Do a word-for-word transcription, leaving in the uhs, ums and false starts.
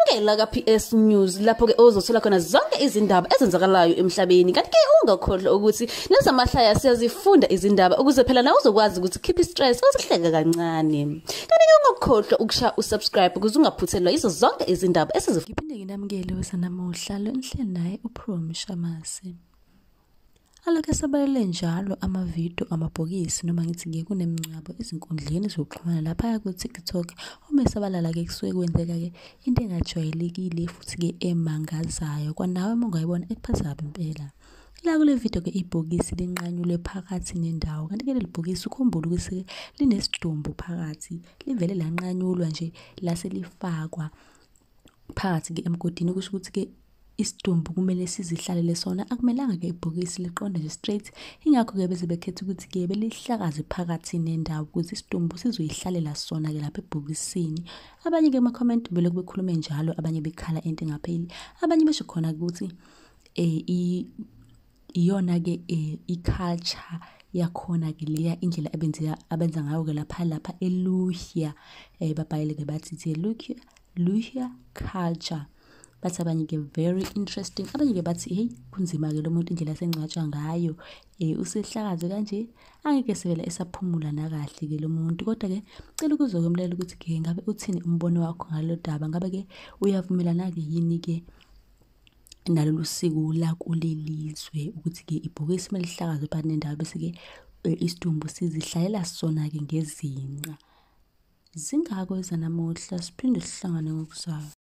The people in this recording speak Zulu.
Bukela ka P S News lapho ke ozothola khona zonke izindaba ezenzakalayo emhlabeni. Kanti ke ungakhohlwa ukuthi nezamahlaya siyazifunda izindaba ukuze phela nawe uzokwazi ukuthi keep stress uzihleke kancane. Kanti ke ungakhohlwa ukusha usubscribe ukuze ungaphuthelwa izo zonke izindaba esizifunda. Ngiphinde nginamukele wesanamuhla lo nihleli naye uProm Shamasi. Alokho sabalele njalo ama-video amabhokisi noma ngithi ke kunemncwabo ezinkundleni zokuxhumana lapha ku TikTok uma sabalala ke kusuke kwenzeka ke into engajwayelekile futhi ke emangazayo kwanawe mongayibona ekuphazayo impela. La kule video ke ibhokisi linqanyulwe phakathi nendawo kanti ke leli bhokisi ukhumbula ukuthi linesidumbu phakathi livele lanqanyulwa nje lase lifakwa phakathi ke emgodini kusho ukuthi ke isidumbu kumele sizihlalele sona akumelanga ke ibhokisi liqonde nje straight ingakho ke beze bekhetha ukuthi ke belihlakaze phakathi nendawo ukuze isidumbu sizoyihlalela sona ke lapha ebhokisini. Abanye ke ama comment bele bekhulume njalo abanye bekhala into engapheli abanye besho khona ukuthi eh iyona ke iculture yakhona ke leya indlela abenza abenza ngayo ke lapha lapha eLuhya eh babhayile ke bathi Luhya Luhya culture. Bathi abanye ke very interesting abanye ke bathi hey kunzima ke lo muntu indlela sengcwatsha ngayo eh usehlakaze kanje angeke sevela esaphumula nakahle ke lo muntu kodwa ke cela ukuzokwemlela ukuthi ke ngabe uthini umbono wakho ngalo daba ngabe ke uyavumelana ke yini ke nalolu siko la kulelizwe ukuthi ke ibhokisi malihlakaze phakathi nendawo bese ke isidumbu sizihlalela sona ke ngezinqa zingako ezanamuhla siphinde sihlangane ngokusayo.